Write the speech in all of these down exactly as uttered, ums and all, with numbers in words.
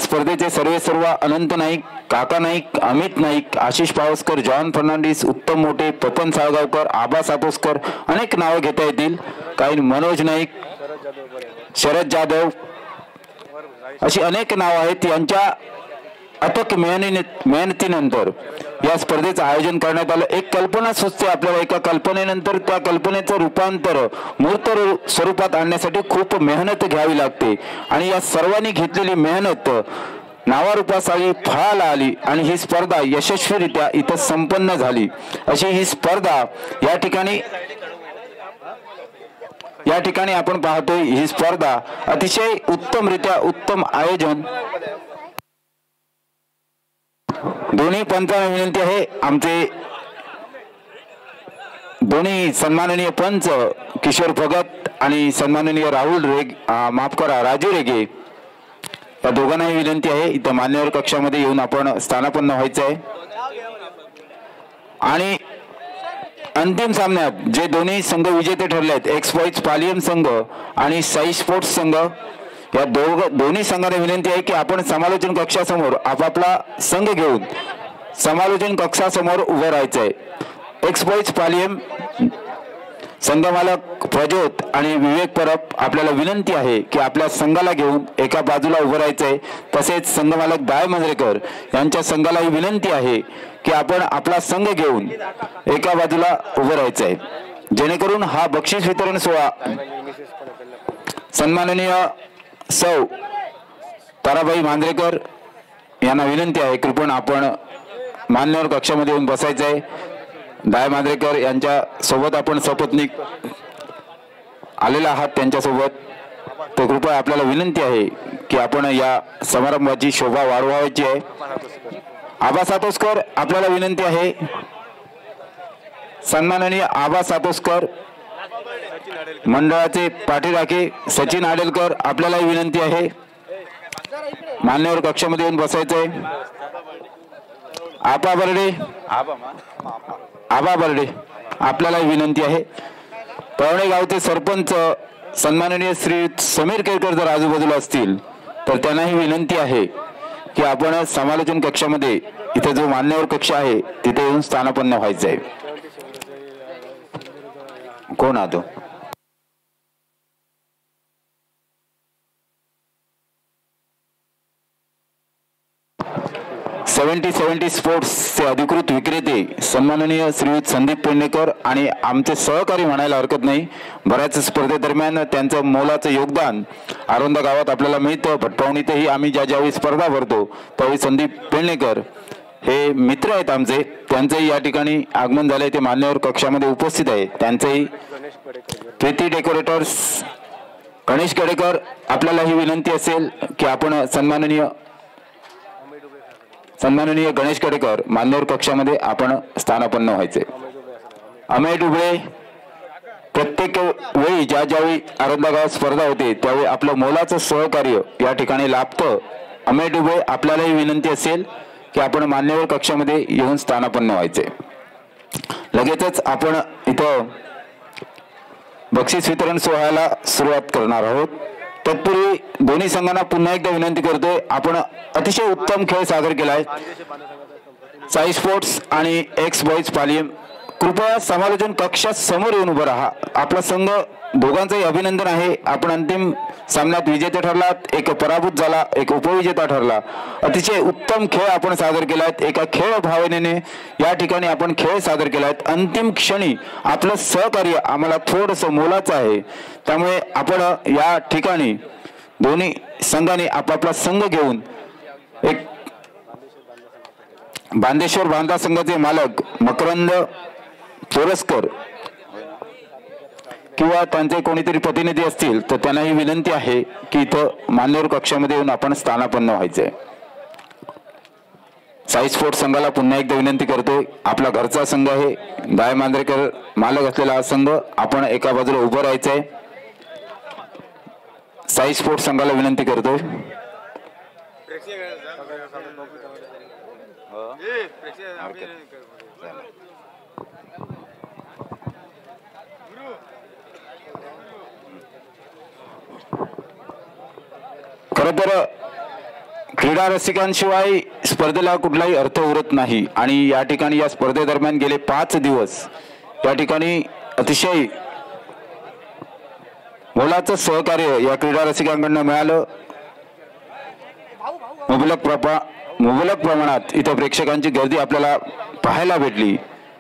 स्पर्धेचे सर्वे सर्व अनंत नाईक, काका नाईक, अमित नाईक, आशिष पावसकर, जॉन फर्नांडिस, उत्तम मोठे, पपन साळगावकर, आबा सातोसकर अनेक नावं घेता येतील. काही मनोज नाईक, शरद जाधव अशी अनेक नावं आहेत. यांच्या अथक मेहनतीनंतर या स्पर्धेचं आयोजन करण्यात आलं. एक कल्पना सुचते आपल्याला, एका कल्पनेनंतर त्या कल्पनेचं रूपांतर मूर्त स्वरूपात आणण्यासाठी खूप मेहनत घ्यावी लागते आणि या सर्वांनी घेतलेली मेहनत नावारूपास आली, फळाला आली आणि ही स्पर्धा यशस्वीरित्या इथं संपन्न झाली. अशी ही स्पर्धा या ठिकाणी या ठिकाणी आपण पाहतोय. ही स्पर्धा अतिशय उत्तमरित्या उत्तम आयोजन. दोन्ही पंचांना विनंती आहे, आमचे दोन्ही सन्माननीय पंच किशोर भगत आणि सन्माननीय राहुल रेग माफ करा राजू रेगे या दोघांनाही विनंती आहे इथं मान्यवर कक्षामध्ये येऊन आपण स्थानापन्न व्हायचं आहे. आणि अंतिम सामन्यात जे दोन्ही संघ विजेते ठरले आहेत, एक्सवाईज पालियम संघ आणि साई स्पोर्ट्स संघ, या दोघ दोन्ही संघांना विनंती आहे की आपण समालोचन कक्षासमोर आपापला संघ घेऊन समालोचन कक्षासमोर उभं राहायचं आहे. एक्सवाईज पालियम संघमालक प्रज्योत आणि विवेक परब आपल्याला विनंती आहे की आपल्या संघाला घेऊन एका बाजूला उभं राहायचं आहे. तसेच संघमालक दाय मंजरेकर यांच्या संघालाही विनंती आहे की आपण आपला संघ घेऊन एका बाजूला उभं राहायचं आहे, जेणेकरून हा बक्षीस वितरण सोहळा सन्माननीय सौ ताराबाई मांजरेकर यांना विनंती आहे कृपण आपण मान्यवर कक्षामध्ये येऊन बसायचं आहे. दाय मांजरेकर यांच्या सोबत आपण सपत्नीक आलेला आहात त्यांच्यासोबत, तर कृपया आपल्याला विनंती आहे की आपण या समारंभाची शोभा वाढवायची आहे. आबा सातोसकर आपल्याला विनंती आहे, सन्माननीय आबा सातोसकर मंडळाचे पाठीराखे सचिन आडेलकर आपल्यालाही विनंती आहे मान्यवर कक्षामध्ये येऊन बसायचंय. आपा बर्डे आबा बर्डे आपल्यालाही विनंती आहे. पवणे गावचे सरपंच सन्माननीय श्री समीर केळकर जर आजूबाजूला असतील तर त्यांनाही विनंती आहे की आपण समालोचन कक्षामध्ये इथे जो मान्यवर कक्ष आहे तिथे येऊन स्थानापन्न व्हायचं आहे. कोण आतो सेव्हन्टी सेव्हन्टी स्पोर्ट्सचे अधिकृत विक्रेते सन्माननीय श्रीयुत संदीप पेडणेकर आणि आमचे सहकारी म्हणायला हरकत नाही, बऱ्याच स्पर्धेदरम्यान त्यांचं मोलाचं योगदान आरोंदा गावात आपल्याला मिळतं. भटपावणीतही आम्ही ज्या ज्यावेळी स्पर्धा भरतो त्यावेळी संदीप पेडणेकर हे मित्र आहेत आमचे, त्यांचंही या ठिकाणी आगमन झालंय, ते मान्यवर कक्षामध्ये उपस्थित आहे. त्यांचंही प्रीती डेकोरेटर्स गणेश कडेकर आपल्याला ही विनंती असेल की आपण सन्माननीय सन्माननीय गणेश कडेकर मान्यवर कक्षामध्ये आपण स्थानापन्न व्हायचे. अमेय डुबळे प्रत्येक वेळी ज्या ज्यावेळी आरोंदा गावात स्पर्धा होते त्यावेळी आपलं मोलाचं सहकार्य या ठिकाणी लाभतं. अमेय डुबळे आपल्यालाही विनंती असेल की आपण मान्यवर कक्षामध्ये येऊन स्थानापन्न व्हायचे. लगेचच आपण इथं बक्षीस वितरण सोहळ्याला सुरुवात करणार आहोत. तत्पूर्वी दोन्ही संघांना पुन्हा एकदा विनंती करतोय, आपण अतिशय उत्तम खेळ सादर केलाय. साई स्पोर्ट्स आणि एक्स बॉईज पालियम कृपया समालोचन कक्षात समोर येऊन उभं राहा. आपला संघ दोघांचंही अभिनंदन आहे, आपण अंतिम सामन्यात विजेते ठरलात, एक पराभूत झाला, एक उपविजेता ठरला. अतिशय उत्तम खेळ आपण सादर केलायत. एका खेळ भावनेने या ठिकाणी आपण खेळ सादर केलायत. अंतिम क्षणी आपलं सहकार्य आम्हाला थोडंसं मोलाचं आहे, त्यामुळे आपण या ठिकाणी दोन्ही संघाने आपापला संघ घेऊन एक बांदेश्वर बांधा संघाचे मालक मकरंद चोरसकर किंवा त्यांचे कोणीतरी प्रतिनिधी असतील तर त्यांनाही विनंती आहे की इथं मान्यवर कक्षामध्ये येऊन आपण स्थानापन्न व्हायचंय. साई स्पोर्ट्स संघाला पुन्हा एकदा विनंती करतोय, आपला घरचा संघ आहे, दाय मांजरेकर मालक असलेला हा संघ, आपण एका बाजूला उभं राहायचंय. साई स्पोर्ट्स संघाला विनंती करतोय. खरं तर क्रीडा रसिकांशिवाय स्पर्धेला कुठलाही अर्थ उरत नाही आणि या ठिकाणी या स्पर्धेदरम्यान गेले पाच दिवस या ठिकाणी अतिशय मोलाचं सहकार्य या क्रीडा रसिकांकडून मिळालं। मुबलक प्रपा मुबलक प्रमाणात इथे प्रेक्षकांची गर्दी आपल्याला पाहायला भेटली।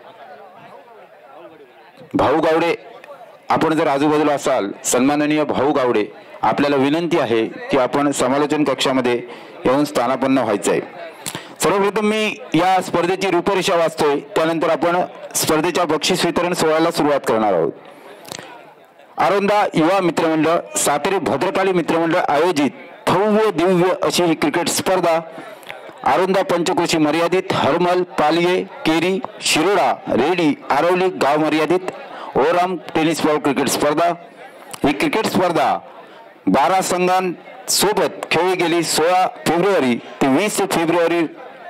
भाऊ गावडे, आपण जर आजूबाजूला असाल, सन्माननीय भाऊ गावडे, आपल्याला विनंती आहे की आपण समालोचन कक्षामध्ये येऊन स्थानापन्न व्हायचं आहे। सर्वप्रथम मी या स्पर्धेची रूपरेषा वाचतोय, त्यानंतर आपण स्पर्धेच्या बक्षीस वितरण सोहळ्याला सुरुवात करणार आहोत। आरोंदा युवा मित्रमंडळ, सातेरी भद्रकाली मित्रमंडळ आयोजित भव्य दिव्य अशी ही क्रिकेट स्पर्धा आरोंदा पंचक्रोशी मर्यादित, हरमल, पालिये, केरी, शिरोडा, रेडी, आरवली गाव मर्यादित ओराम टेनिस बॉल क्रिकेट स्पर्धा। ही क्रिकेट स्पर्धा बारा संघांसोबत खेळली गेली। सोळा फेब्रुवारी ते वीस फेब्रुवारी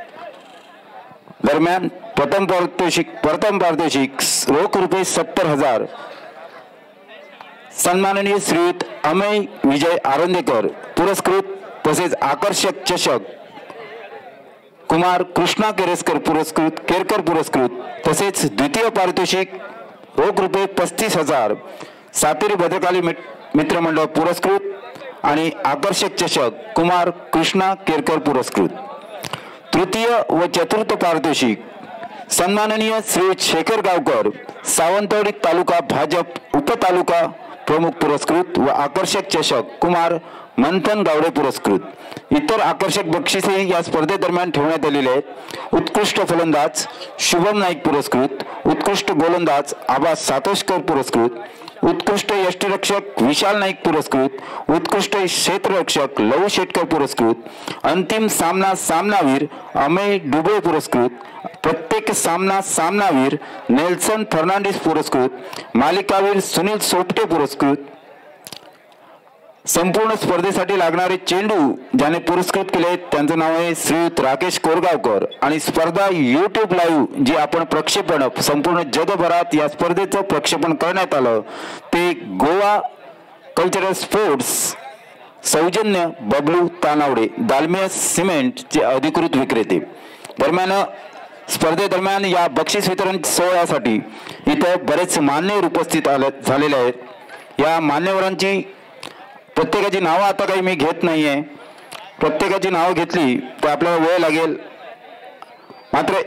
दरम्यान प्रथम पारितोषिक प्रथम पारितोषिक रोख रुपये सत्तर हजार सन्माननीय श्रीयुत अमेय विजय आरोंदेकर पुरस्कृत, तसेच आकर्षक चषक कुमार कृष्णा केरकर पुरस्कृत केरकर पुरस्कृत, तसेच द्वितीय पारितोषिक रोख रुपये पस्तीस हजार सातेरी भद्रकाली मित्रमंडळ पुरस्कृत आणि आकर्षक चषक कुमार कृष्णा केरकर पुरस्कृत। तृतीय व चतुर्थ पारितोषिक सन्माननीय श्री शेखर गावकर सावंतवाडी तालुका भाजप उपतालुका प्रमुख पुरस्कृत व आकर्षक चषक कुमार मंथन गावडे पुरस्कृत। इतर आकर्षक बक्षिसे या स्पर्धेदरम्यान ठेवण्यात आलेले आहेत। उत्कृष्ट फलंदाज शुभम नाईक पुरस्कृत, उत्कृष्ट गोलंदाज आबा सातोष्कर पुरस्कृत, उत्कृष्ट यष्टिरक्षक विशाल नाईक पुरस्कृत, उत्कृष्ट क्षेत्ररक्षक लहू शेटकर पुरस्कृत, अंतिम सामना सामनावीर अमेय डुबे पुरस्कृत, प्रत्येक सामना सामनावीर नेल्सन फर्नांडिस पुरस्कृत, मालिकावीर सुनील सोपटे पुरस्कृत। संपूर्ण स्पर्धेसाठी लागणारे चेंडू ज्याने पुरस्कृत केले त्यांचं नाव आहे श्रीयुत राकेश कोरगावकर आणि स्पर्धा यूट्यूब लाईव्ह जी आपण प्रक्षेपण संपूर्ण जगभरात या स्पर्धेचं प्रक्षेपण करण्यात आलं ते गोवा कल्चरल स्पोर्ट्स सौजन्य बबलू तानावडे दालमिया सिमेंटचे अधिकृत विक्रेते। दरम्यान स्पर्धेदरम्यान या बक्षीस वितरण सोहळ्यासाठी इथं बरेच मान्यवर उपस्थित आले झालेले आहेत। या मान्यवरांची प्रत्येकाची नावं आता काही मी घेत नाहीये, प्रत्येकाची नावं घेतली तर आपल्याला वेळ लागेल। मात्र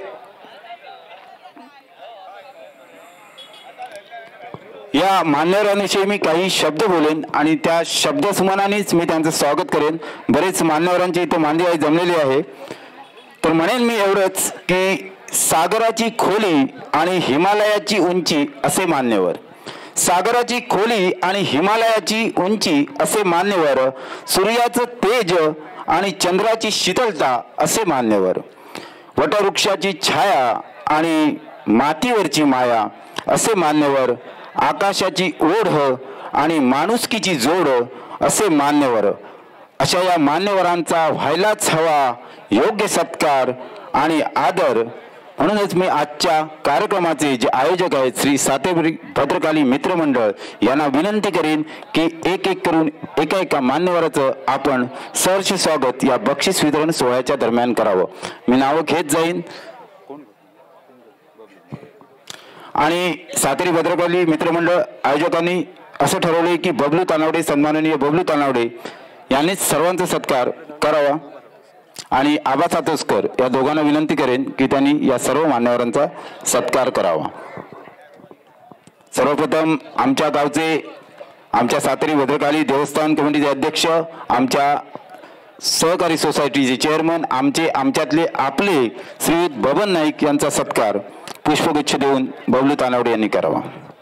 या मान्यवरांविषयी मी काही शब्द बोलेन आणि त्या शब्दसुमनानेच मी त्यांचं स्वागत करेन। बरेच मान्यवरांची इथे मांदियाळी जमलेली आहे, तर म्हणेन मी एवढंच की सागराची खोली आणि हिमालयाची उंची असे मान्यवर, सागराची खोली आणि हिमालयाची उंची असे मान्यवर, सूर्याचं तेज आणि चंद्राची शीतलता असे मान्यवर, वटवृक्षाची छाया आणि मातीवरची माया असे मान्यवर, आकाशाची ओढ आणि माणुसकीची जोड असे मान्यवर। अशा या मान्यवरांचा व्हायलाच हवा योग्य सत्कार आणि आदर। म्हणूनच मी आजच्या कार्यक्रमाचे जे आयोजक आहेत श्री सातेरी भद्रकाली मित्रमंडळ यांना विनंती करेन की एक एक करून एका एका मान्यवराचं आपण सहर्ष स्वागत या बक्षीस वितरण सोहळ्याच्या दरम्यान करावं। मी नावं घेत जाईन आणि सातेरी भद्रकाली मित्रमंडळ आयोजकांनी असं ठरवले की बबलू तानावडे सन्माननीय बबलू तानावडे यांनीच सर्वांचा सत्कार करावा आणि आबा सातोस्कर या दोघांना विनंती करेन की त्यांनी या सर्व मान्यवरांचा सत्कार करावा। सर्वप्रथम आमच्या गावचे आमच्या सातेरी भद्रकाली देवस्थान कमिटीचे अध्यक्ष, आमच्या सहकारी सोसायटीचे चेअरमन, आमचे आमच्यातले आपले श्रीयुत बबन नाईक यांचा सत्कार पुष्पगुच्छ देऊन बबलू तानावडे यांनी करावा।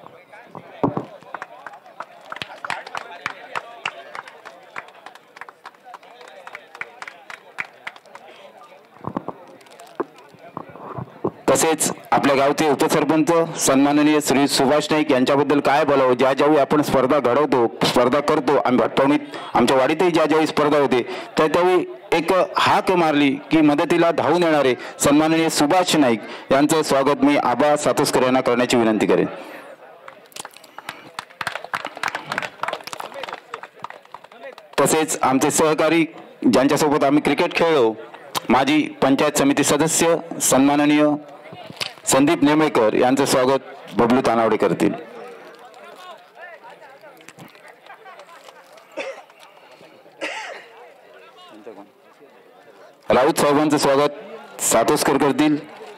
तसेच आपल्या गावचे उपसरपंच सन्माननीय श्री सुभाष नाईक यांच्याबद्दल काय बोलावं। ज्या ज्यावेळी आपण स्पर्धा घडवतो स्पर्धा करतो आम्ही भटपावणीत आमच्या वाडीतही ज्या ज्यावेळी स्पर्धा होते त्या त्यावेळी एक हाक मारली की मदतीला धावून येणारे सन्माननीय सुभाष नाईक यांचं स्वागत मी आबा सातोस्कर यांना करण्याची विनंती करेन। तसेच आमचे सहकारी ज्यांच्यासोबत आम्ही क्रिकेट खेळलो, माजी पंचायत समिती सदस्य सन्माननीय संदीप नेमेकर यांचं स्वागत बबलू तानावडे करतील. राऊत साहेबांचं स्वागत सातोसकर करतील.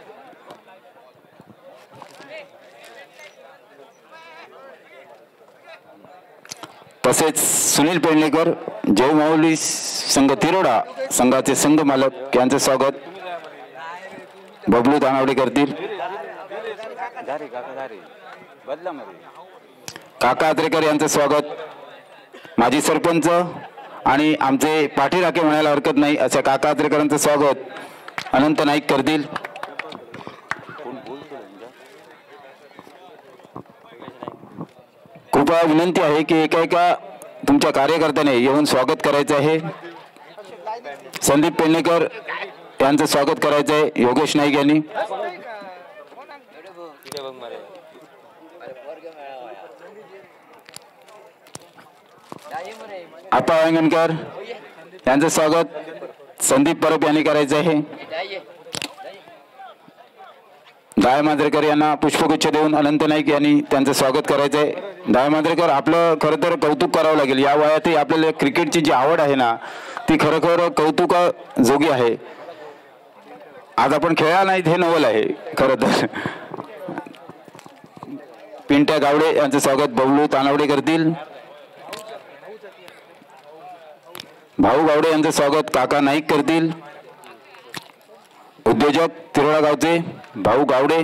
तसेच सुनील पेडणेकर जय माऊली संघ तिरोडा संघाचे संघ मालक यांचे स्वागत बबलू तानावडे करतील. काका आत्रेकर यांचं स्वागत माजी सरपंच आणि आमचे पाठीराखे म्हणायला हरकत नाही अशा काका आत्रेकरांचं स्वागत अनंत नाईक करतील. कृपया विनंती आहे की एका एका तुमच्या कार्यकर्त्याने येऊन स्वागत करायचं आहे. संदीप पेडणेकर यांचं स्वागत करायचं आहे योगेश नाईक यांनी. आपा वांगणकर यांचं स्वागत संदीप परब यांनी करायचं आहे. दाय मांजरेकर यांना पुष्पगुच्छ देऊन अनंत नाईक यांनी त्यांचं स्वागत करायचं आहे. दाय मांजरेकर आपलं खरं तर कौतुक करावं लागेल. या वयातही आपल्याला क्रिकेटची जी आवड आहे ना ती खरोखर कौतुकाजोगी आहे. आज आपण खेळा नाहीत हे नवल आहे खरं तर. पिंट्या गावडे यांचं स्वागत बबलू तानावडे करतील. भाऊ गावडे यांचं स्वागत काका नाईक करतील. उद्योजक तिरोडा गावचे भाऊ गावडे.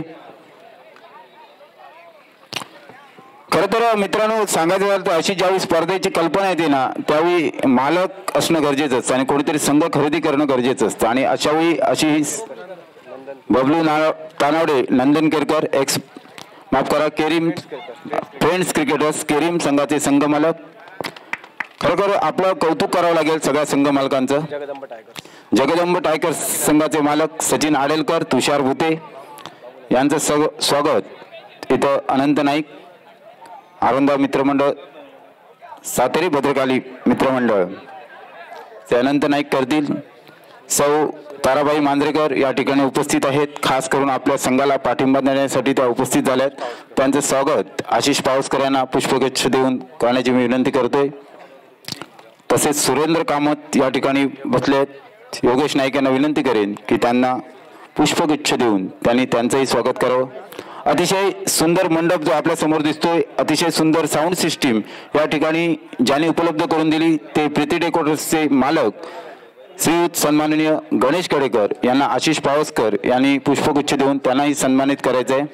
खरं तर मित्रांनो सांगायचं झालं तर अशी ज्यावेळी स्पर्धेची कल्पना येते ना त्यावेळी मालक असणं गरजेचं असतं आणि कोणीतरी संघ खरेदी करणं गरजेचं असतं. आणि अशावेळी अशी बबलू ना तानावडे नंदन केरकर एक्स माफ करा केरीम फ्रेंड्स क्रिकेटर्स केरीम संघाचे संघ मालक. खरोखर आपलं कौतुक करावं लागेल सगळ्या संघ मालकांचं. जगदंब टायगर्स संघाचे मालक सचिन आडेलकर तुषार भुते यांचं सग स्वागत इथं अनंत नाईक आरोंदा मित्रमंडळ सातेरी भद्रकाली मित्रमंडळ ते अनंत नाईक करतील. सौ ताराबाई मांजरेकर या ठिकाणी उपस्थित आहेत. खास करून आपल्या संघाला पाठिंबा देण्यासाठी त्या उपस्थित झाल्यात. त्यांचं स्वागत आशिष पावसकर यांना पुष्पगुच्छ देऊन करण्याची मी विनंती करतोय. तसेच सुरेंद्र कामत या ठिकाणी बसले आहेत. योगेश नाईक यांना विनंती करेन की त्यांना पुष्पगुच्छ देऊन त्यांनी त्यांचंही स्वागत करावं. अतिशय सुंदर मंडप जो आपल्या समोर दिसतोय, अतिशय सुंदर साऊंड सिस्टीम या ठिकाणी ज्यांनी उपलब्ध करून दिली ते प्रीती डेकोरेटर्सचे मालक श्रीयुत सन्माननीय गणेश कडेकर यांना आशिष पावसकर यांनी पुष्पगुच्छ देऊन त्यांनाही सन्मानित करायचं आहे.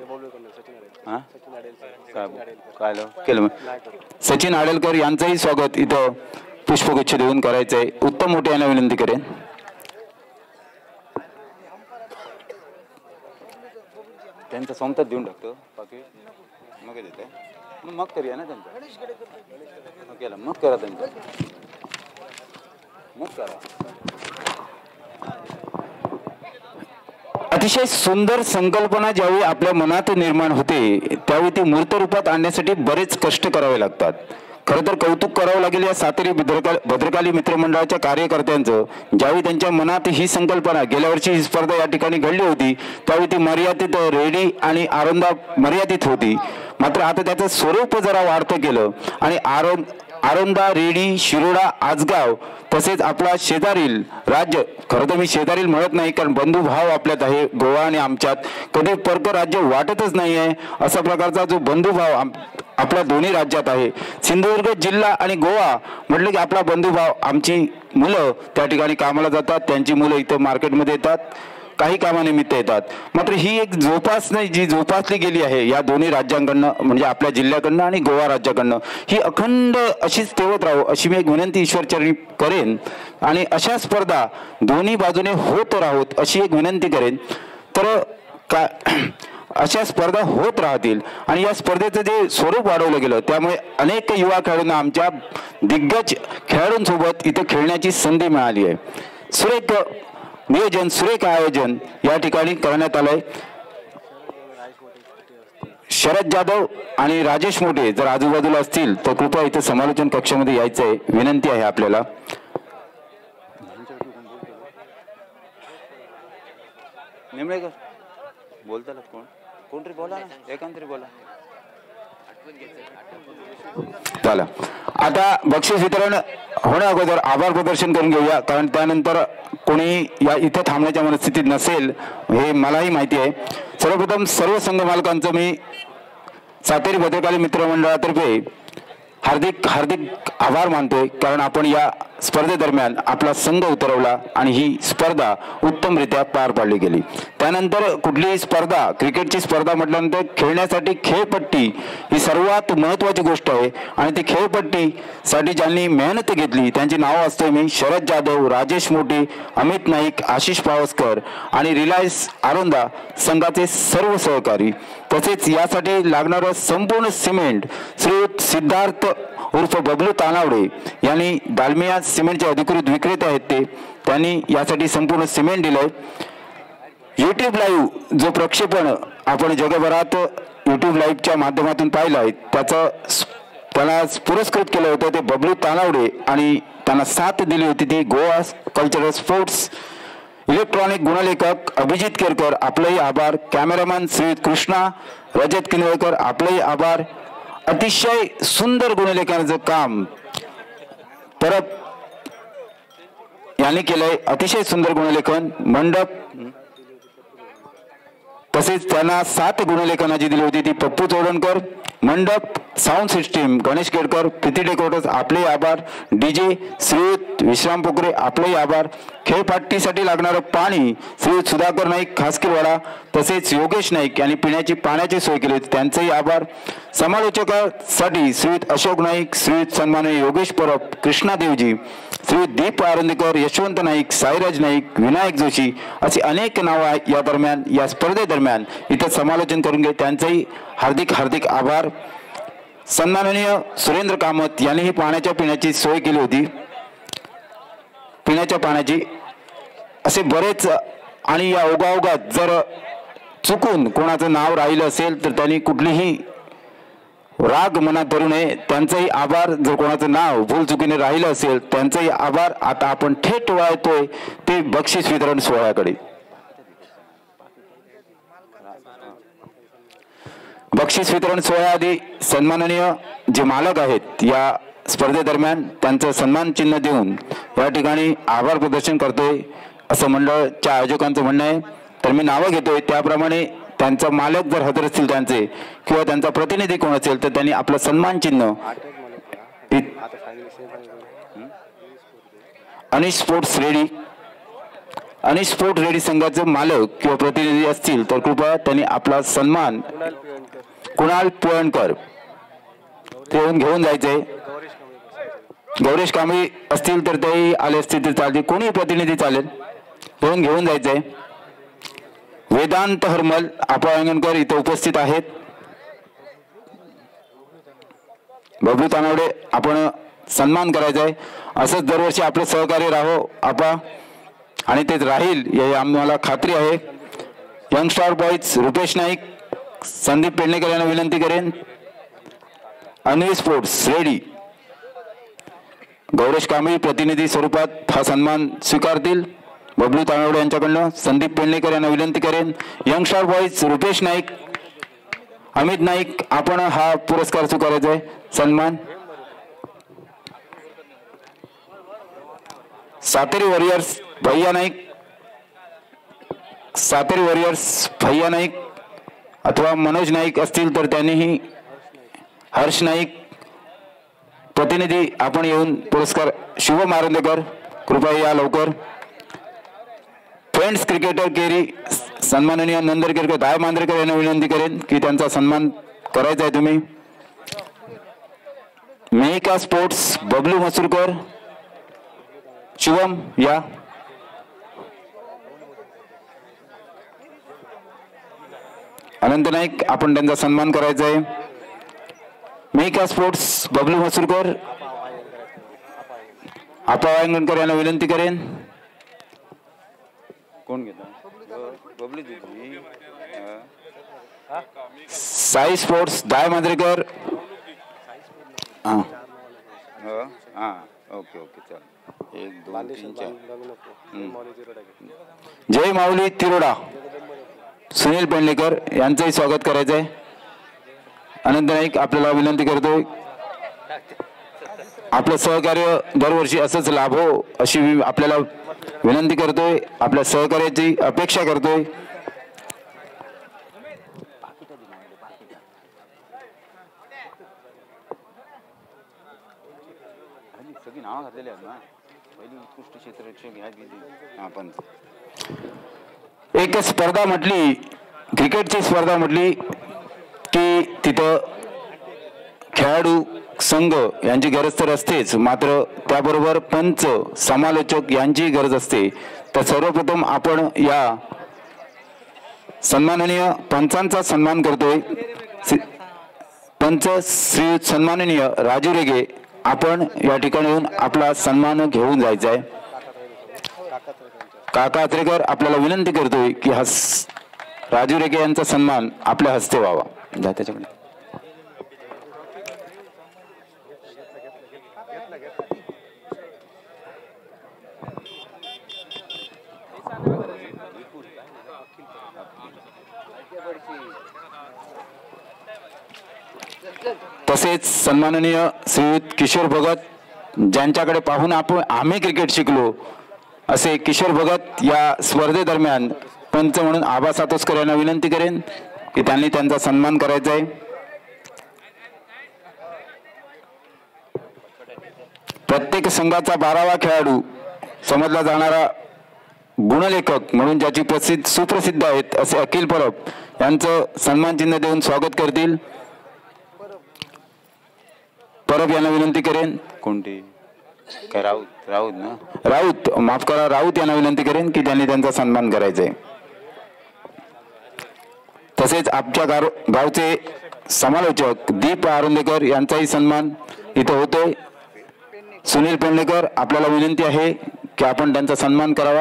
सचिन आडेलकर यांचंही स्वागत इथं पुष्पगुच्छ देऊन करायचं आहे. उत्तम मोठे यांना विनंती करेन. त्यांचा सोमतात देऊन टाकतो बाकी मग देते मग करूया ना त्यांचा केला मग करा त्यांचा मग करा. अतिशय सुंदर संकल्पना ज्यावेळी आपल्या मनात निर्माण होते त्यावेळी ती मूर्त रूपात आणण्यासाठी बरेच कष्ट करावे लागतात. खरं तर कौतुक करावं लागेल या सातेरी भद्रकाली भद्रकाली मित्रमंडळाच्या कार्यकर्त्यांचं. ज्यावेळी त्यांच्या मनात ही संकल्पना गेल्या वर्षी ही स्पर्धा या ठिकाणी घडली होती त्यावेळी ती मर्यादित रेडी आणि आरोंदा मर्यादित होती. मात्र आता त्याचं स्वरूप जरा वाढतं गेलं आणि आरो आरोंदा रेडी शिरोडा आजगाव तसेच आपला शेजारील राज्य, खरं तर मी शेजारील म्हणत नाही कारण बंधुभाव आपल्यात आहे. गोवा आणि आमच्यात कधी परक राज्य वाटतच नाही आहे असा प्रकारचा जो बंधुभाव आपल्या दोन्ही राज्यात आहे. सिंधुदुर्ग जिल्हा आणि गोवा म्हटलं की आपला बंधुभाव. आमची मुलं त्या ठिकाणी कामाला जातात, त्यांची मुलं इथं मार्केटमध्ये येतात, काही कामानिमित्त येतात. मात्र ही एक जोपासना जी जोपासली गेली आहे या दोन्ही राज्यांकडनं म्हणजे आपल्या जिल्ह्याकडनं आणि गोवा राज्याकडनं ही अखंड अशीच तेवत राहो अशी मी एक विनंती ईश्वरचरणी करेन. आणि अशा स्पर्धा दोन्ही बाजूने होत राहोत अशी एक विनंती करेन. तर का अशा स्पर्धा होत राहतील आणि या स्पर्धेचं जे स्वरूप वाढवलं गेलं त्यामुळे अनेक युवा खेळाडूंना आमच्या दिग्गज खेळाडूंसोबत इथं खेळण्याची संधी मिळाली आहे. सुरेख नियोजन सुरेख आयोजन या ठिकाणी करण्यात आलंय. शरद जाधव आणि राजेश मोठे जर आजूबाजूला असतील तर कृपया इथे समालोचन कक्षामध्ये यायचं आहे विनंती आहे आपल्याला. निंबळेकर बोलताल कोण कोण तरी बोला ना एकांत तरी बोला चला आता बक्षीस वितरण होण्या अगोदर आभार प्रदर्शन करून घेऊया कारण त्यानंतर कोणी या इथे थांबण्याच्या मनस्थितीत नसेल हे मलाही माहिती आहे। सर्वप्रथम सर्व संघ मालकांचं मी सातेरी भद्रकाली मित्रमंडळातर्फे हार्दिक हार्दिक आभार मानतोय कारण आपण या स्पर्धेदरम्यान आपला संघ उतरवला आणि ही स्पर्धा उत्तमरित्या पार पाडली गेली। त्यानंतर कुठलीही स्पर्धा क्रिकेटची स्पर्धा म्हटल्यानंतर खेळण्यासाठी खेळपट्टी ही सर्वात महत्त्वाची गोष्ट आहे आणि ती खेळपट्टीसाठी ज्यांनी मेहनत घेतली त्यांची नावं असते मी शरद जाधव, राजेश मोटे, अमित नाईक, आशिष पावसकर आणि रिलायन्स आरोंदा संघाचे सर्व सहकारी तसेच यासाठी लागणारं संपूर्ण सिमेंट श्रीयुत सिद्धार्थ उर्फ बबलू तानावडे यांनी दालमिया सिमेंटचे अधिकृत विक्रेते आहेत ते त्यांनी यासाठी संपूर्ण सिमेंट दिलंय। यूट्यूब लाईव्ह जो प्रक्षेपण आपण जगभरात यूट्यूब लाईव्हच्या माध्यमातून पाहिलं आहे त्याचं त्याला पुरस्कृत केलं होतं ते बबलू तानावडे आणि त्यांना साथ दिली होती ती गोवा कल्चरल स्पोर्ट्स। इलेक्ट्रॉनिक गुणलेखक अभिजित केरकर आपलेही आभार। कॅमेरामॅन श्री कृष्णा रजत किनवळकर आपलेही आभार। अतिशय सुंदर गुणलेखनाचं काम परब यांनी केलंय अतिशय सुंदर गुणलेखन मंडप तसेच त्यांना सात गुणलेखनाची दिली होती ती पप्पू चोडणकर। मंडप sound system Ganesh Kedkar Preeti decorators आपले आभार। डीजे श्रीयुत विश्राम पोखरे आपलेही आभार। खेळपाट्टीसाठी लागणारं पाणी श्रीयुत सुधाकर नाईक खासकीरवाडा तसेच योगेश नाईक यांनी पिण्याची पाण्याची सोय केली होती त्यांचेही आभार। समालोचकासाठी श्रीयुत अशोक नाईक, श्रीयुत सन्माननीय योगेश परब, कृष्णा देवजी, श्रीयुत दीप आरंदेकर, यशवंत नाईक, साईराज नाईक, विनायक जोशी अशी अनेक नावं या दरम्यान या स्पर्धेदरम्यान इथं समालोचन करून घे त्यांचेही हार्दिक हार्दिक आभार। सन्माननीय सुरेंद्र कामत यांनीही पाण्याच्या पिण्याची सोय केली होती पिण्याच्या पाण्याची असे बरेच आणि या ओघाओघात जर चुकून कोणाचं नाव राहिलं असेल तर त्यांनी कुठलीही राग मनात धरू नये त्यांचंही आभार। जर कोणाचं नाव भूल चुकीने राहिलं असेल त्यांचंही आभार। आता आपण थेट वळतोय ते बक्षीस वितरण सोहळ्याकडे। बक्षीस वितरण सोहळ्याआधी सन्माननीय जे मालक आहेत या स्पर्धेदरम्यान त्यांचं सन्मान चिन्ह देऊन या ठिकाणी आभार प्रदर्शन करतोय असं मंडळाच्या आयोजकांचं म्हणणं आहे। तर मी नावं घेतोय त्याप्रमाणे त्यांचा मालक जर हजर असतील त्यांचे किंवा त्यांचा प्रतिनिधी कोण असेल तर त्यांनी आपलं सन्मान चिन्ह अनिश स्पोर्ट्स रेडी अनिश स्पोर्ट्स रेडी संघाचे मालक किंवा प्रतिनिधी असतील तर कृपया त्यांनी आपला सन्मान कुणाल पुळणकर ते येऊन घेऊन जायचे। गौरेश कांबळे असतील तर तेही आले असतील तर चालते कोणी प्रतिनिधी चालेल येऊन घेऊन जायचे। वेदांत हरमल अपायंगणकर इथे उपस्थित आहेत। बबलू तानावडे आपण सन्मान करायचा आहे असंच दरवर्षी आपले सहकार्य राहो आपा आणि तेच राहील हे आम्हाला खात्री आहे। Young star boys Rupesh Naik, Sandeep Pednekar यांना विनंती करेन। अन्वी स्पोर्ट्स रेडी गौरेश कांबळे प्रतिनिधी स्वरूपात हा सन्मान स्वीकारतील। बबलू तानावडे यांच्याकडनं संदीप पेडणेकर यांना विनंती करेन। Young star boys Rupesh Naik, Amit Naik आपण हा पुरस्कार स्वीकारायचा आहे सन्मान। सातेरी वॉरियर्स भैया नाईक सातेरी वॉरियर्स भैया नाईक अथवा मनोज नाईक असतील तर त्यांनीही हर्ष नाईक प्रतिनिधी आपण येऊन पुरस्कार शुभम आरंदेकर कृपया या लवकर। फ्रेंड्स क्रिकेटर केरी सन्माननीय नंदरकेरकर दाय मांजरेकर यांना विनंती करेन की त्यांचा सन्मान करायचा आहे तुम्ही। मेहिका स्पोर्ट्स बबलू मसूरकर शुभम या। अनंत नाईक आपण त्यांचा सन्मान करायचा आहे। मेहिका स्पोर्ट्स बबलू मसूरकर आपा वायंगणकर यांना विनंती करेन। कोण घेता बबली दिदी साई स्पोर्ट्स दाय मांजरेकर हां हां ओके ओके चल एक दोन तीन चार जय माऊली तिरोडा सुनील पेंडलेकर यांचंही स्वागत करायचं आहे. अनंत नाईक आपल्याला विनंती करतोय आपलं सहकार्य दरवर्षी असंच लाभो अशी आपल्याला विनंती करतोय, आपल्या सहकार्याची अपेक्षा करतोय. सगळी नाव घातलेली आहेत ना, पहिली उत्कृष्ट क्षेत्ररक्षक ह्या आपण एक स्पर्धा म्हटली, क्रिकेटची स्पर्धा म्हटली की तिथं खेळाडू संघ यांची गरज तर असतेच, मात्र त्याबरोबर पंच समालोचक यांची गरज असते. तर सर्वप्रथम आपण या सन्माननीय पंचांचा सन्मान करतोय. पंच श्री सन्माननीय राजू रेगे आपण या ठिकाणी येऊन आपला सन्मान घेऊन जायचा आहे. काका अत्रेकर आपल्याला विनंती करतोय की हा राजू रेगे यांचा सन्मान आपल्या हस्ते व्हावा. जा त्याच्याकडे. तसेच सन्माननीय श्रीयुत किशोर भगत ज्यांच्याकडे पाहून आपण आम्ही क्रिकेट शिकलो असे किशोर भगत या स्पर्धेदरम्यान पंच म्हणून आबा सातोसकर यांना विनंती करेन की त्यांनी त्यांचा सन्मान करायचा आहे. प्रत्येक संघाचा बारावा खेळाडू समजला जाणारा गुणलेखक म्हणून ज्याची प्रसिद्ध सुप्रसिद्ध आहेत असे अखिल परब यांचं सन्मान चिन्ह देऊन स्वागत करतील. परब यांना विनंती करेन. कोणती काय राऊत राऊत ना राऊत माफ करा राऊत यांना विनंती करेन की त्यांनी त्यांचा सन्मान करायचा आहे. तसेच आमच्या गावचे समालोचक दीप आरुंदेकर यांचाही सन्मान इथं होतोय. सुनील पेंडलेकर आपल्याला विनंती आहे की आपण त्यांचा सन्मान करावा.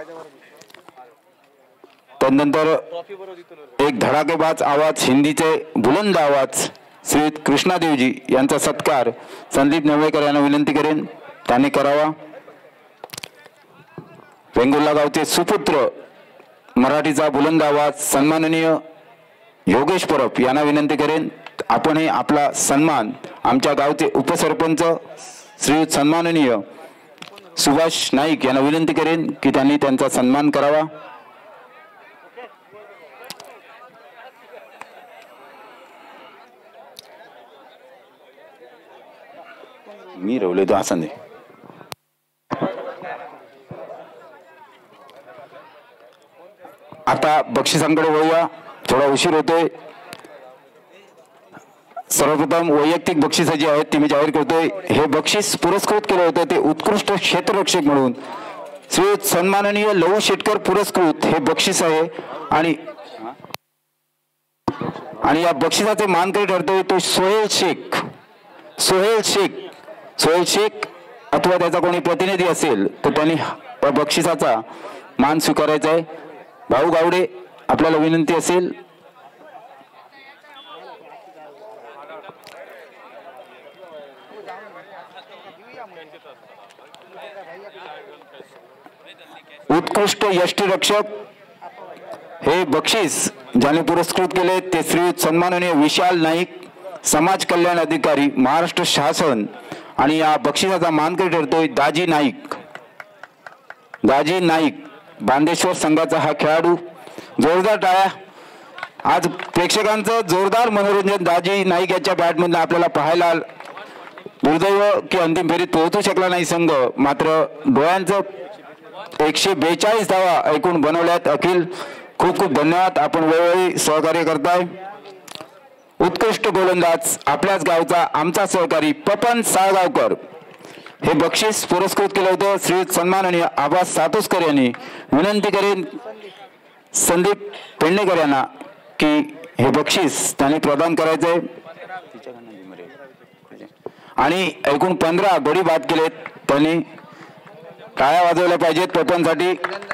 त्यानंतर एक धडाकेबाज आवाज हिंदीचे बुलंद आवाज श्री कृष्णादेवजी यांचा सत्कार संदीप नवळेकर यांना विनंती करेन त्यांनी करावा. वेंगुर्ला गावचे सुपुत्र मराठीचा बुलंद आवाज सन्माननीय योगेश परब यांना विनंती करेन आपणही आपला सन्मान आमच्या गावचे उपसरपंच श्री सन्माननीय सुभाष नाईक यांना विनंती करेन की त्यांनी त्यांचा सन्मान करावा. मी रवले तो आसन दे. आता बक्षिसांकडे वळूया, थोडा उशीर होतोय. सर्वप्रथम वैयक्तिक बक्षिस जी आहेत ती मी जाहीर करतोय. हे बक्षीस पुरस्कृत केलं होतं ते उत्कृष्ट क्षेत्ररक्षक म्हणून श्री सन्माननीय लहू शेटकर पुरस्कृत हे बक्षीस आहे आणि आणि या बक्षिसाचे मानकरी ठरतोय तो सोहेल शेख. सोहेल शेख सोहेल शेख अथवा त्याचा कोणी प्रतिनिधी असेल तर त्यांनी या बक्षिसाचा मान स्वीकारायचा आहे. भाऊ गावडे आपल्याला विनंती असेल. उत्कृष्ट यष्टिरक्षक हे बक्षीस ज्याने पुरस्कृत केले ते श्री सन्माननीय विशाल नाईक समाज कल्याण अधिकारी महाराष्ट्र शासन आणि या बक्षिसाचा मानकरी ठरतोय दाजी नाईक. दाजी नाईक बांदेश्वर संघाचा हा खेळाडू. जोरदार टाळ्या. आज प्रेक्षकांचं जोरदार मनोरंजन दाजी नाईक यांच्या बॅटमधून आपल्याला पाहायला. दुर्दैव की अंतिम फेरीत पोहोचू शकला नाही संघ, मात्र डोळ्यांचं एकशे बेचाळीस धावा ऐकून बनवल्यात. अखिल खूप खूप धन्यवाद, आपण वेळोवेळी सहकार्य करताय. उत्कृष्ट गोलंदाज आपल्याच गावचा आमचा सहकारी पपन साळगावकर हे बक्षीस पुरस्कृत केलं होतं श्री सन्माननीय आबा सातोसकर यांनी. विनंती करेन संदीप पेंडेकर यांना की हे बक्षीस त्यांनी प्रदान करायचंय. आणि एकूण पंधरा गडी बाद केलेत त्यांनी. टाळ्या वाजवल्या पाहिजेत पपनसाठी.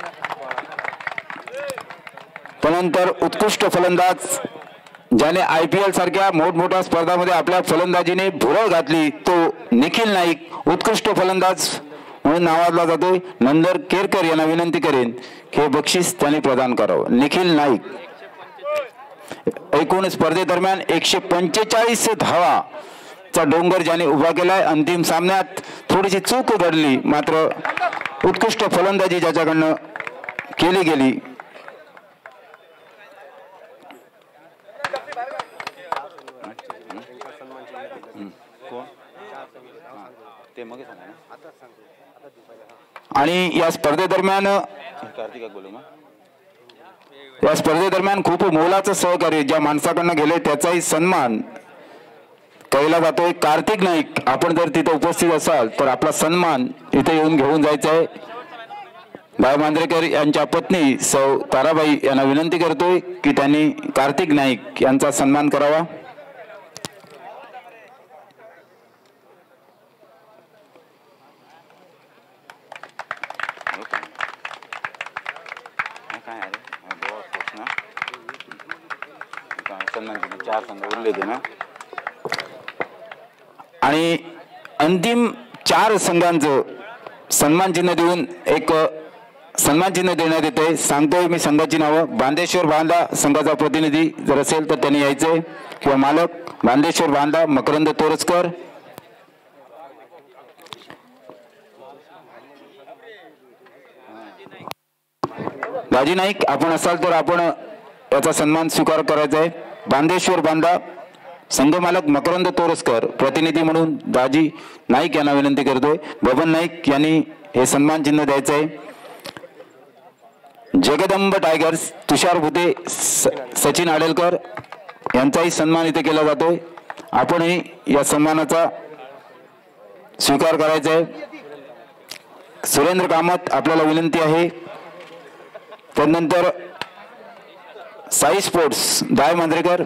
त्यानंतर उत्कृष्ट फलंदाज ज्याने आय पी एल सारख्या मोठमोठ्या स्पर्धांमध्ये आपल्या फलंदाजीने भुरळ घातली तो निखिल नाईक उत्कृष्ट फलंदाज म्हणून नावाजला जातोय नंदर केरकर यांना विनंती करेन की हे बक्षीस त्यांनी प्रदान करावं. निखिल नाईक एकूण स्पर्धेदरम्यान एकशे पंचेचाळीस धावा चा डोंगर ज्याने उभा केलाय. अंतिम सामन्यात थोडीशी चूक घडली मात्र उत्कृष्ट फलंदाजी ज्याच्याकडनं केली गेली. आणि या स्पर्धेदरम्यान या स्पर्धेदरम्यान खूप मोलाचं सहकार्य ज्या माणसाकडनं गेले त्याचाही सन्मान केला जातोय. कार्तिक नाईक आपण जर तिथे उपस्थित असाल तर आपला सन्मान इथे येऊन घेऊन जायचा आहे. बाय मांजरेकर यांच्या पत्नी सौ ताराबाई यांना विनंती करतोय की त्यांनी कार्तिक नाईक यांचा सन्मान करावा. आणि अंतिम चार संघांचं सन्मान चिन्ह देऊन एक सन्मान चिन्ह देण्यात येते. सांगतोय मी संघाची नावं. बांदेश्वर बांधा संघाचा प्रतिनिधी जर असेल तर त्यांनी यायचंय किंवा मालक बांदेश्वर बांधा मकरंद तोरसकर, राजी नाईक आपण असाल तर आपण याचा सन्मान स्वीकार करायचा आहे. बांदेश्वर बांधा संघ मालक मकरंद तोरसकर, प्रतिनिधी म्हणून दाजी नाईक यांना विनंती करतोय. बबन नाईक यांनी हे सन्मान चिन्ह द्यायचं आहे. जगदंब टायगर्स तुषार भुते, सचिन आडेलकर यांचाही सन्मान इथे केला जातोय. आपणही या सन्मानाचा स्वीकार करायचा आहे. सुरेंद्र कामत आपल्याला विनंती आहे. त्यानंतर साई स्पोर्ट्स दाय मांजरेकर,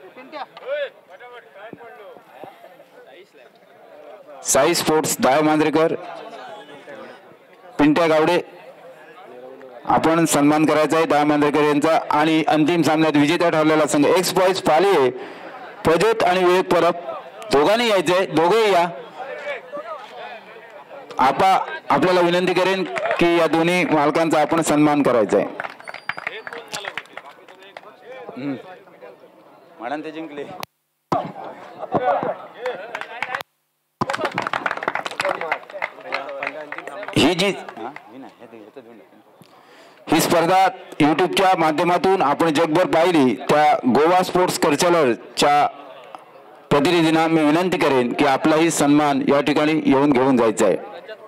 साई स्पोर्ट्स दाय मांजरेकर, पिंट्या गावडे आपण सन्मान करायचा आहे दाय मांजरेकर यांचा. आणि अंतिम सामन्यात विजेता ठरलेला संघ एक्स बॉईज पालिये प्रज्योत आणि विवेक परब दोघांनी यायचंय. दोघेही या. आपा आपल्याला विनंती करेन की या दोन्ही मालकांचा आपण सन्मान करायचा आहे. म्हणून ते जिंकले. ही जी ही स्पर्धा युट्यूबच्या माध्यमातून आपण जगभर पाहिली त्या गोवा स्पोर्ट्स कल्चरलच्या प्रतिनिधींना मी विनंती करेन की आपलाही सन्मान या ठिकाणी येऊन घेऊन जायचा आहे.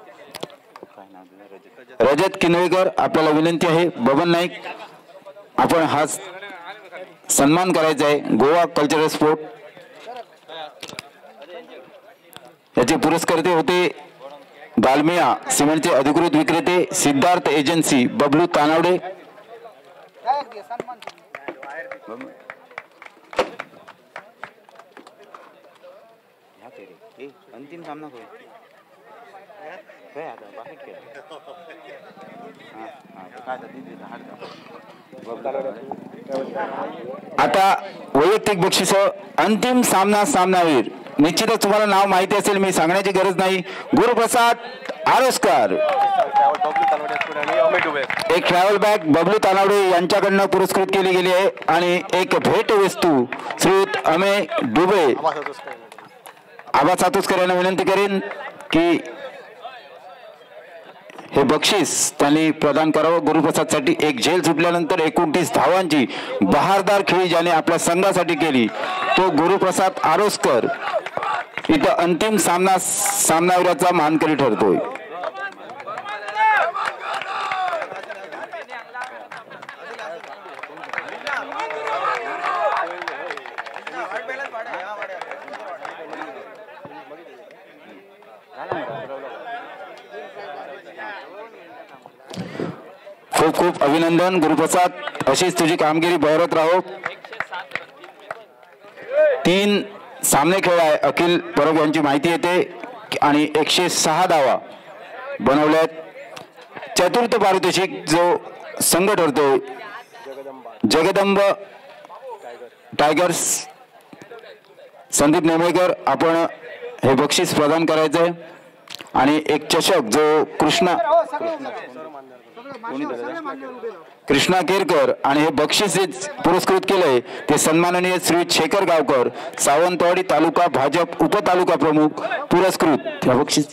रजत किनवेकर आपल्याला विनंती आहे. बबन नाईक आपण हा सन्मान करायचा आहे. गोवा कल्चरल स्पोर्ट याचे पुरस्कर्ते होते दालमिया सिमेंटचे अधिकृत विक्रेते सिद्धार्थ एजन्सी बबलू तानावडे. अंतिम सामना आता वैयक्तिक बक्षीस अंतिम सामना सामनावीर निश्चितच तुम्हाला नाव माहिती असेल मी सांगण्याची गरज नाही. गुरुप्रसाद आरोस्कर एक ट्रॅव्हल बॅग बबलू तानावडे यांच्याकडनं पुरस्कृत केली गेली आहे आणि एक भेट वस्तू श्रीयुत अमे डुबे आबा सातोसकर यांना विनंती करेन की हे बक्षीस त्यांनी प्रदान करावं. गुरुप्रसाद साठी एक झेल सुटल्यानंतर एकोणतीस धावांची बहारदार खेळी ज्याने आपल्या संघासाठी केली तो गुरुप्रसाद आरोस्कर इथं अंतिम सामना सामनावीराचा मानकरी ठरतोय. खूप खूप अभिनंदन गुरुप्रसाद. अशीच तुझी कामगिरी बहरत राहो. तीन सामने खेळाय अखिल परब यांची माहिती येते आणि एकशे सहा धावा बनवल्यात. चतुर्थ पारितोषिक जो संघ ठरतोय जगदंब टायगर्स संदीप नेमळेकर आपण हे बक्षीस प्रदान करायचंय. आणि एक चषक जो कृष्णा कृष्णा केरकर आणि हे बक्षीस पुरस्कृत केलंय ते सन्माननीय श्री शेखर गावकर, सावंतवाडी तालुका भाजप उपतालुका प्रमुख पुरस्कृत. बक्षीस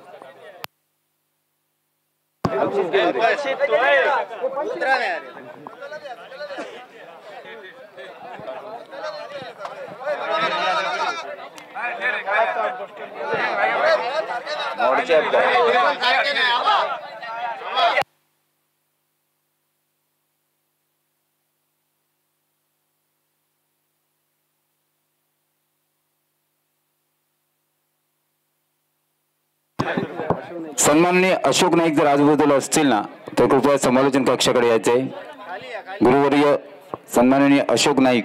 सन्माननीय अशोक नाईक जर आजूबाजूला असतील ना तर कृपया समालोचन कक्षाकडे यायचे. गुरुवर्य सन्माननीय अशोक नाईक.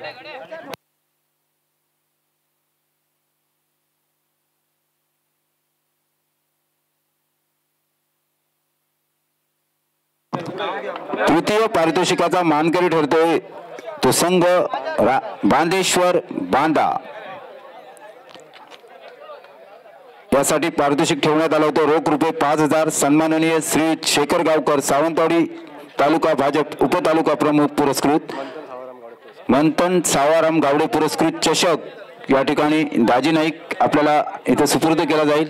तृतीय पारितोषिकाचा मानकरी ठरतोय तो संघ बांदेश्वर बांदा. यासाठी पारितोषिक ठेवण्यात आलं होतं रोख रुपये पाच हजार. सन्माननीय श्री शेखर गावकर, सावंतवाडी तालुका भाजप उपतालुका प्रमुख पुरस्कृत. मंथन सावाराम गावडे पुरस्कृत चषक या ठिकाणी दाजी नाईक आपल्याला इथे सुपूर्द केला जाईल.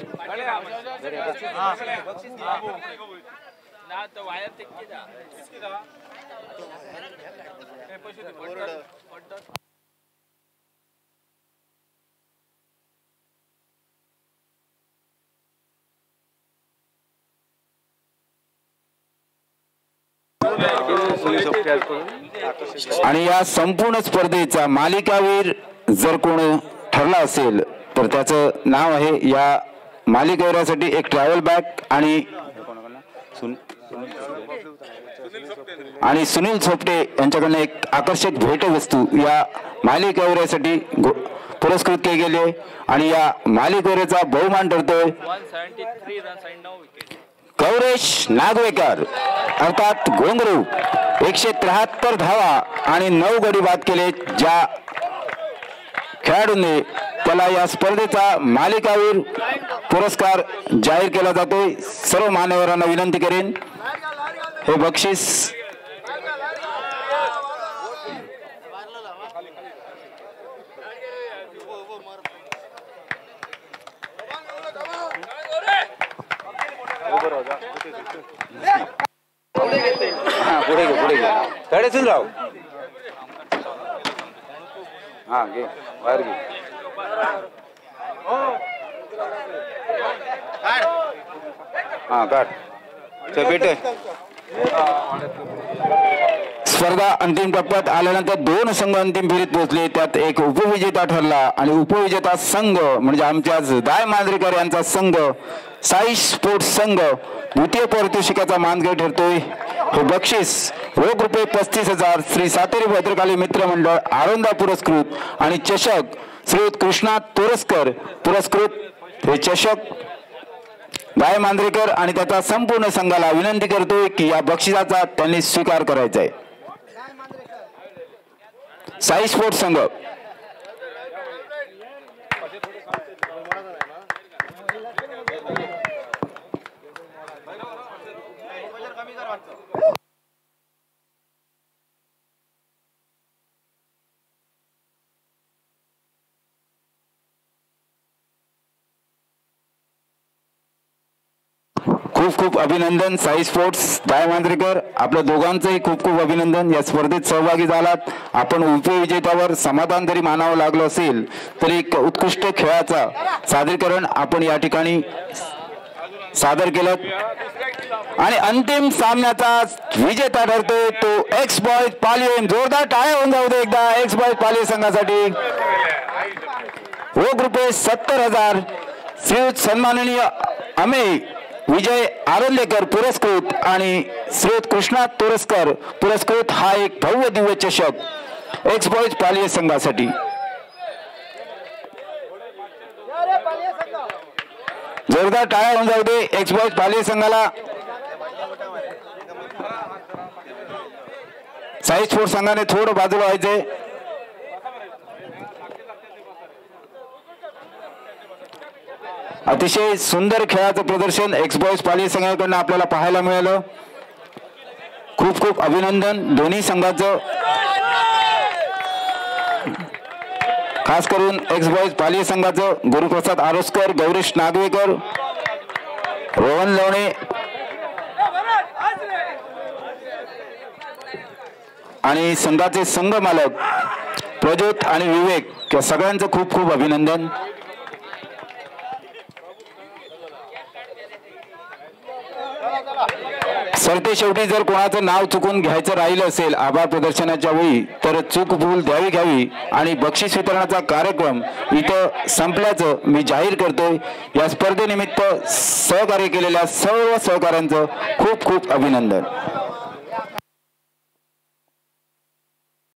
आणि या संपूर्ण स्पर्धेचा मालिकावीर जर कोण ठरला असेल तर त्याचं नाव आहे या मालिकावीरासाठी एक ट्रॅव्हल बॅग आणि आणि सुनील सोपटे यांच्याकडनं एक आकर्षक भेटवस्तू या मालिकावीरासाठी पुरस्कृत केले गेले. आणि या मालिकावीराचा बहुमान ठरतोय गौरेश नागवेकर अर्थात घोंगरू. एकशे त्र्याहत्तर धावा आणि नऊ गडी बाद केले. ज्या खेळाडूंनी त्याला या स्पर्धेचा मालिकावीर पुरस्कार जाहीर केला जातोय. सर्व मान्यवरांना विनंती करेन हे बक्षीस पुढे घे पुढे घे कडे सुन राव. हा घे बाहेर घे. हा काढ ते पेटे. स्पर्धा अंतिम टप्प्यात आल्यानंतर दोन संघ अंतिम फेरीत पोहोचले. त्यात एक उपविजेता ठरला आणि उपविजेता संघ म्हणजे आमच्या दाय मांजरेकर यांचा संघ साई स्पोर्ट्स संघ द्वितीय पारितोषिकाचा मानकरी ठरतोय. हे बक्षीस रोख रुपये पस्तीस हजार श्री सातेरी भद्रकाली मित्र मंडळ आळंदा पुरस्कृत आणि चषक श्रीयुत कृष्णा तोरसकर पुरस्कृत. हे चषक दाय मांजरेकर आणि त्याचा संपूर्ण संघाला विनंती करतोय की या बक्षिसाचा त्यांनी स्वीकार करायचा आहे. साई स्पोर्ट्स संघ खूप खूप अभिनंदन. साई स्पोर्ट्स दाय मांजरेकर आपल्या दोघांचंही खूप खूप अभिनंदन. या स्पर्धेत सहभागी झालात. आपण उपविजेत्यावर समाधान जरी मानावं लागलं असेल तरी एक उत्कृष्ट खेळाचा सादरीकरण आपण या ठिकाणी सादर केलं. आणि अंतिम सामन्याचा विजेता ठरतोय तो एक्स बॉयज पालिये. जोरदार टाळ्या होऊन जाऊ दे एकदा एक्स बॉयज पालिये संघासाठी. रोख रुपये सत्तर हजार श्रीयुत सन्माननीय अमेय विजय आरोलेकर पुरस्कृत आणि श्रीयुत कृष्णा तोरसकर पुरस्कृत. हा एक भव्य दिव्य चषक एक्स बॉयज पालिये संघासाठी. जोरदार टाळ्या होऊन जाऊ दे एक्स बॉयज पालिये संघाला. साई स्पोर्ट्स संघाने थोडं बाजूला व्हायचंय. अतिशय सुंदर खेळाचं प्रदर्शन एक्सबॉयज पाली संघाकडून आपल्याला पाहायला मिळालं. खूप खूप अभिनंदन दोन्ही संघाचं. खास करून एक्सबॉयज पाली संघाचं गुरुप्रसाद आरोस्कर, गौरीश नागवेकर, रोहन लवणे आणि संघाचे संघ मालक प्रज्योत आणि विवेक या सगळ्यांचं खूप खूप अभिनंदन. सरते शेवटी जर कोणाचं नाव चुकून घ्यायचं राहिलं असेल आभार प्रदर्शनाच्या वेळी तर चूक भूल द्यावी घ्यावी आणि बक्षीस वितरणाचा कार्यक्रम इथं संपल्याचं मी जाहीर करतोय. या स्पर्धेनिमित्त सहकार्य केलेल्या सर्व सहकाऱ्यांचं खूप खूप अभिनंदन.